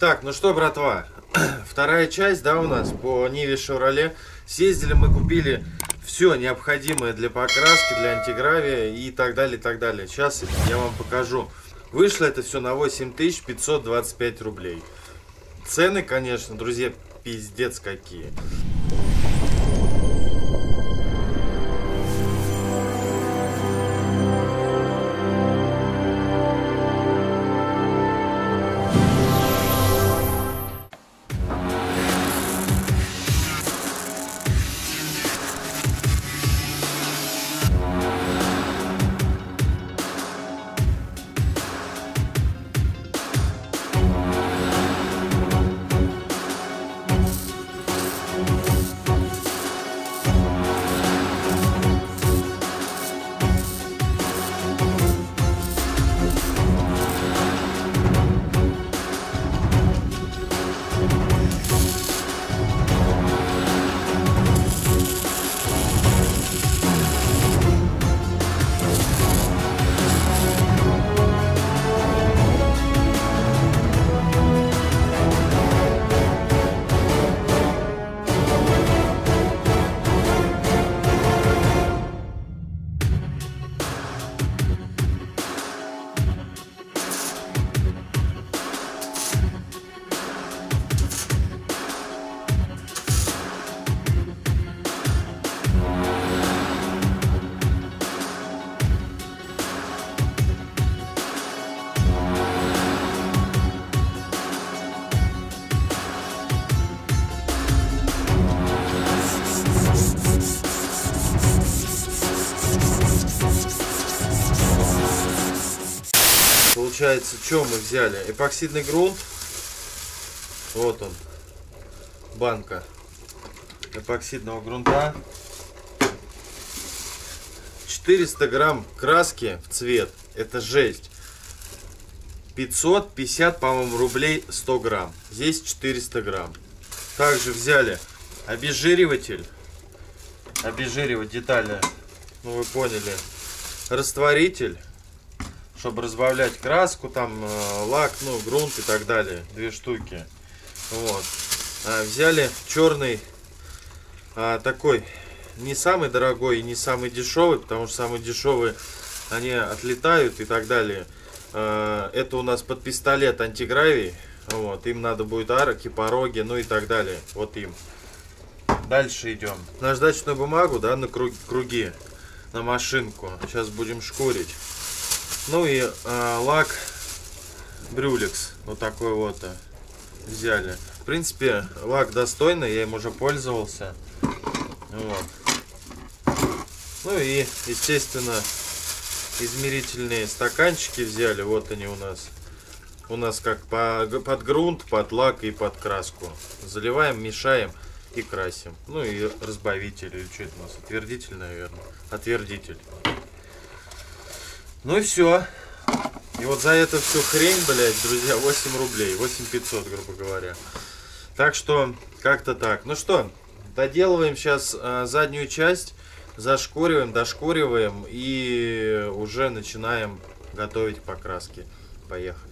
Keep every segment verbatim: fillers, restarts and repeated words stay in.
Так, ну что, братва, вторая часть, да, у нас по Ниве Шевроле. Съездили мы, купили все необходимое для покраски, для антигравия и так далее, и так далее. Сейчас я вам покажу. Вышло это все на восемь тысяч пятьсот двадцать пять рублей. Цены, конечно, друзья, пиздец какие. Получается, что мы взяли? Эпоксидный грунт. Вот он. Банка эпоксидного грунта. четыреста грамм краски в цвет. Это жесть. пятьсот пятьдесят, по-моему, рублей сто грамм. Здесь четыреста грамм. Также взяли обезжириватель. Обезжиривать детали. Ну, вы поняли. Растворитель. Чтобы разбавлять краску, там лак, ну, грунт и так далее. Две штуки. Вот. А, взяли черный, а, такой, не самый дорогой и не самый дешевый, потому что самые дешевые, они отлетают и так далее. А, это у нас под пистолет антигравий. Вот. Им надо будет арки, пороги, ну и так далее. Вот им. Дальше идем. Наждачную бумагу, да, на круги, на машинку. Сейчас будем шкурить. Ну и э, лак Брюлекс, вот такой вот э, взяли. В принципе, лак достойный, я им уже пользовался. Вот. Ну и, естественно, измерительные стаканчики взяли. Вот они у нас. У нас как по, под грунт, под лак и под краску. Заливаем, мешаем и красим. Ну и разбавитель, или что это у нас? Отвердитель, наверное. Отвердитель. Ну и все. И вот за это всю хрень, блядь, друзья, восемь рублей. восемь пятьсот, грубо говоря. Так что, как-то так. Ну что, доделываем сейчас а, заднюю часть. Зашкуриваем, дошкуриваем. И уже начинаем готовить покраски. Поехали.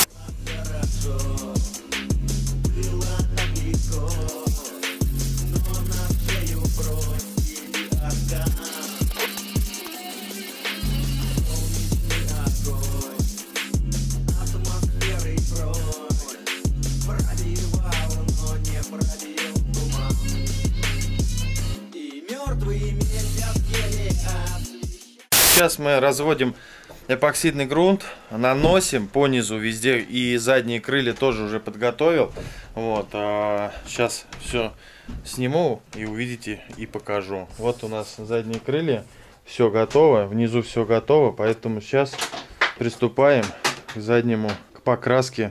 Сейчас мы разводим эпоксидный грунт, наносим по низу везде, и задние крылья тоже уже подготовил. Вот, а сейчас все сниму и увидите и покажу. Вот у нас задние крылья, все готово, внизу все готово, поэтому сейчас приступаем к заднему, к покраске.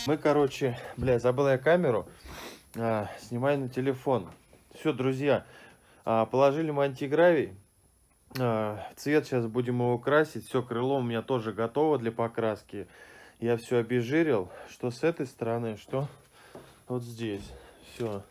Мы, короче, бля, забыл я камеру. А, снимаю на телефон. Все, друзья, а, положили мы антигравий. А, цвет сейчас будем его красить. Все, крыло у меня тоже готово для покраски. Я все обезжирил. Что с этой стороны, что вот здесь. Все.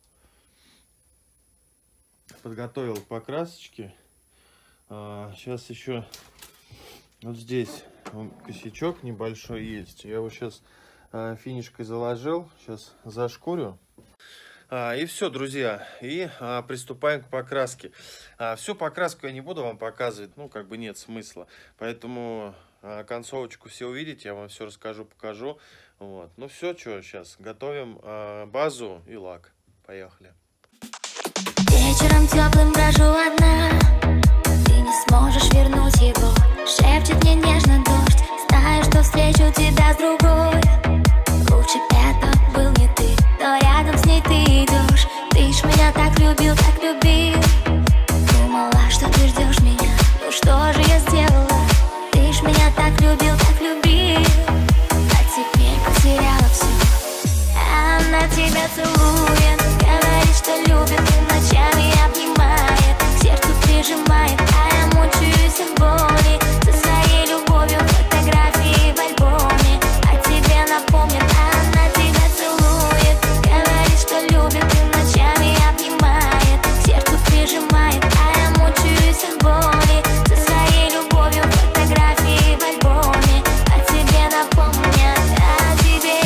Подготовил покрасочки. А, сейчас еще вот здесь косячок небольшой есть. Я его сейчас а, финишкой заложил. Сейчас зашкурю. А, и все, друзья. И а, приступаем к покраске. А, всю покраску я не буду вам показывать. Ну, как бы нет смысла. Поэтому а, концовочку все увидите. Я вам все расскажу, покажу. Вот. Ну все, что, сейчас готовим а, базу и лак. Поехали. Вечером теплым брожу одна. Ты не сможешь вернуть его. Шепчет мне нежно дождь. Знаю, что встречу тебя с другой. Лучше это был не ты, но рядом с ней ты идешь. Ты ж меня так любил, так любил. Думала, что ты ждешь меня. Ну что же я сделала? Ты ж меня так любил, так любил. А теперь потеряла все. Она тебя целует, говорит, что любит, и ночами обнимает, к сердцу прижимает, а я мучаюсь от боли. Со своей любовью фотографии в альбоме о тебе напомнит. Она тебя целует, говорит, что любит, и ночами обнимает, к сердцу прижимает, а я мучаюсь от боли. Со своей любовью фотографии в альбоме о тебе напомнят, о тебе.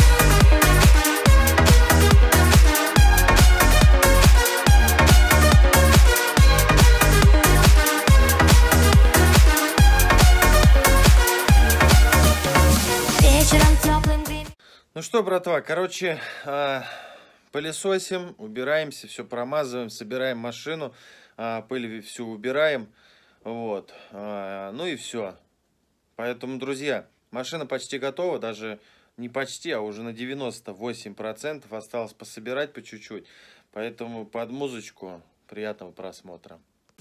Ну что, братва, короче, э, пылесосим, убираемся, все промазываем, собираем машину, э, пыль всю убираем, вот, э, ну и все. Поэтому, друзья, машина почти готова, даже не почти, а уже на девяносто восемь процентов осталось пособирать по чуть-чуть, поэтому под музычку приятного просмотра.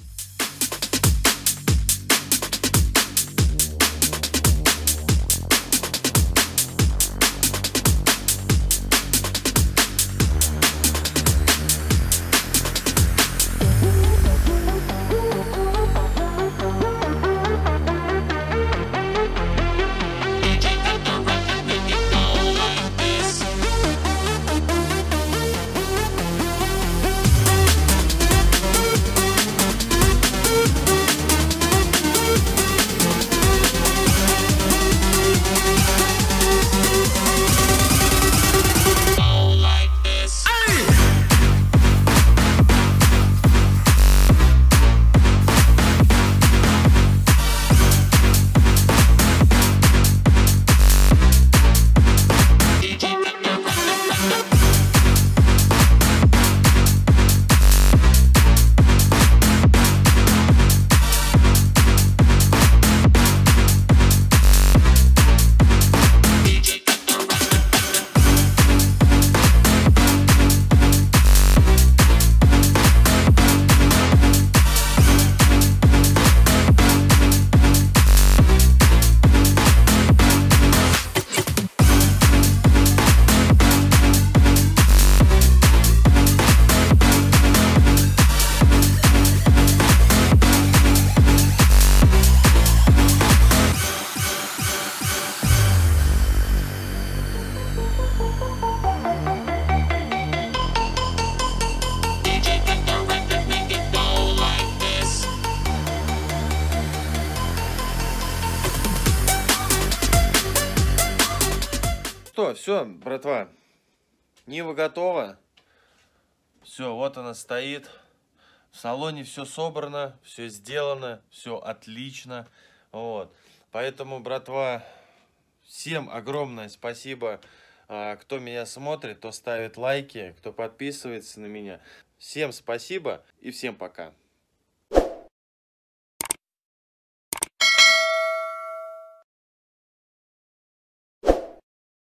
Что, все, братва, Нива готова. Все, вот она стоит. В салоне все собрано, все сделано, все отлично. Вот. Поэтому, братва, всем огромное спасибо, кто меня смотрит, кто ставит лайки, кто подписывается на меня. Всем спасибо и всем пока.